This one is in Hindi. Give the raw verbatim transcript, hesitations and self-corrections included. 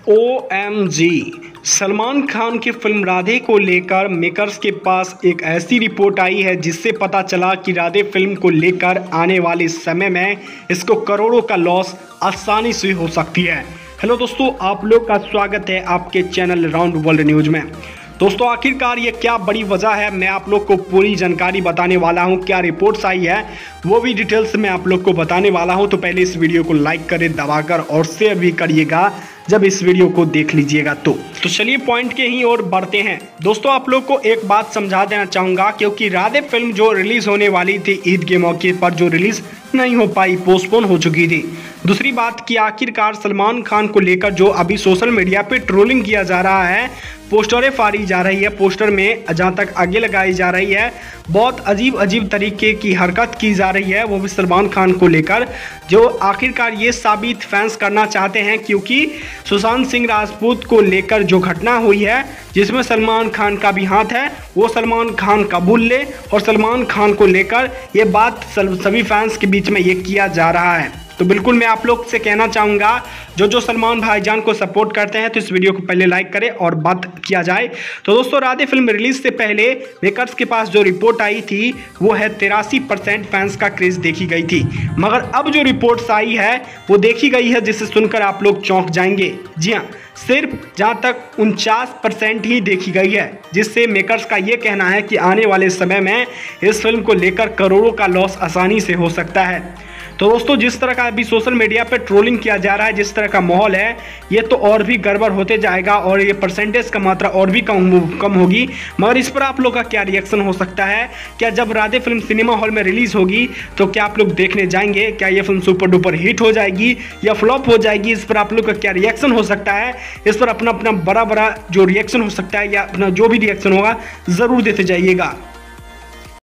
ओ एम जी, सलमान खान की फिल्म राधे को लेकर मेकर्स के पास एक ऐसी रिपोर्ट आई है जिससे पता चला कि राधे फिल्म को लेकर आने वाले समय में इसको करोड़ों का लॉस आसानी से हो सकती है। हेलो दोस्तों, आप लोग का स्वागत है आपके चैनल राउंड वर्ल्ड न्यूज में। दोस्तों, आखिरकार ये क्या बड़ी वजह है, मैं आप लोग को पूरी जानकारी बताने वाला हूँ। क्या रिपोर्ट्स आई है वो भी डिटेल्स में आप लोग को बताने वाला हूँ। तो पहले इस वीडियो को लाइक करें दबाकर और शेयर भी करिएगा जब इस वीडियो को देख लीजिएगा तो तो चलिए पॉइंट के ही ओर बढ़ते हैं। दोस्तों, आप लोग को एक बात समझा देना चाहूँगा, क्योंकि राधे फिल्म जो रिलीज़ होने वाली थी ईद के मौके पर जो रिलीज़ नहीं हो पाई, पोस्टपोन हो चुकी थी। दूसरी बात कि आखिरकार सलमान खान को लेकर जो अभी सोशल मीडिया पे ट्रोलिंग किया जा रहा है, पोस्टरें फाड़ी जा रही है, पोस्टर में जहाँ तक आगे लगाई जा रही है, बहुत अजीब अजीब तरीके की हरकत की जा रही है, वो भी सलमान खान को लेकर, जो आखिरकार ये साबित फैंस करना चाहते हैं क्योंकि सुशांत सिंह राजपूत को लेकर जो घटना हुई है जिसमें सलमान खान का भी हाथ है, वो सलमान खान कबूल ले और सलमान खान को लेकर ये बात सभी फैंस के बीच में ये किया जा रहा है। तो बिल्कुल मैं आप लोग से कहना चाहूँगा, जो जो सलमान भाईजान को सपोर्ट करते हैं तो इस वीडियो को पहले लाइक करें और बात किया जाए। तो दोस्तों, राधे फिल्म रिलीज से पहले मेकर्स के पास जो रिपोर्ट आई थी वो है तिरासी परसेंट फैंस का क्रेज देखी गई थी, मगर अब जो रिपोर्ट्स आई है वो देखी गई है जिसे सुनकर आप लोग चौंक जाएंगे। जी हाँ, सिर्फ जहाँ तक उनचास परसेंट ही देखी गई है, जिससे मेकर्स का ये कहना है कि आने वाले समय में इस फिल्म को लेकर करोड़ों का लॉस आसानी से हो सकता है। तो दोस्तों, जिस तरह का अभी सोशल मीडिया पे ट्रोलिंग किया जा रहा है, जिस तरह का माहौल है, ये तो और भी गड़बड़ होते जाएगा और ये परसेंटेज का मात्रा और भी कम कम होगी। मगर इस पर आप लोग का क्या रिएक्शन हो सकता है? क्या जब राधे फिल्म सिनेमा हॉल में रिलीज़ होगी तो क्या आप लोग देखने जाएंगे? क्या ये फिल्म सुपर डुपर हिट हो जाएगी या फ्लॉप हो जाएगी? इस पर आप लोग का क्या रिएक्शन हो सकता है? इस पर अपना अपना बड़ा बड़ा जो रिएक्शन हो सकता है या अपना जो भी रिएक्शन होगा ज़रूर देते जाइएगा।